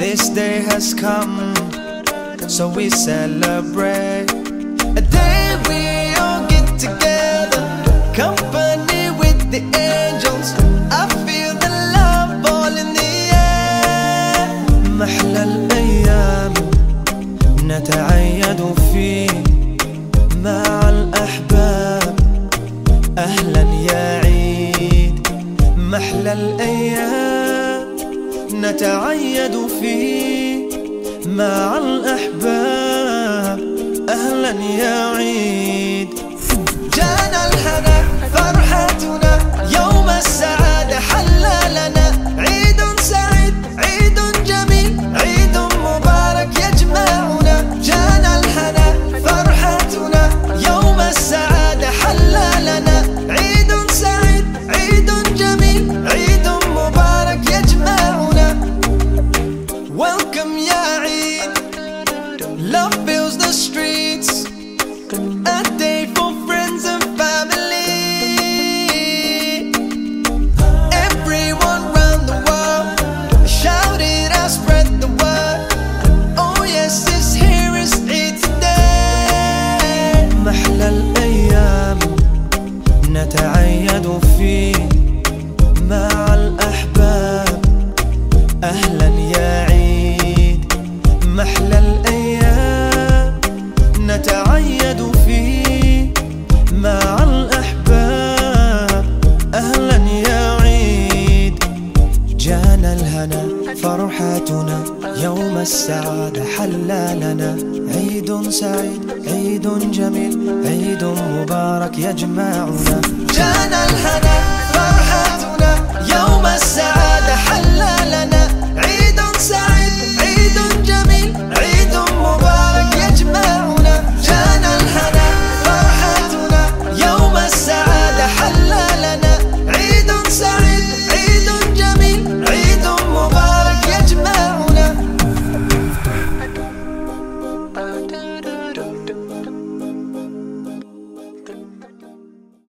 This day has come, so we celebrate a day we all get together, company with the angels. I feel the love all in the air. محلى الأيام نتعيد فيه مع الأحباب. أهلا يا عيد. محلى الأيام نتعيد فيه مع الأحباب. أهلا يا عيد. جانا الهنا فرحتنا، يوم السعادة حل لنا. عيد سعيد، عيد جميل، عيد مبارك يجمعنا. جانا الهنا فرحتنا، يوم السعادة حل لنا. عيد سعيد، عيد جميل، عيد مبارك يجمعنا. Welcome يا عيد. Love fills the streets, a day for friends and family. Everyone round the world shout it out, spread the word. Oh yes, this here is Eid today. محلى الأيام نتعيد فيه مع الأحباب. أهلا يا عيد. محلى الأيام نتعيد فيه مع الأحباب. أهلا يا عيد. جانا الهنا فرحتنا، يوم السعادة حل لنا. عيد سعيد، عيد جميل، عيد مبارك يجمعنا. جانا الهنا فرحتنا، يوم السعادة حل لنا.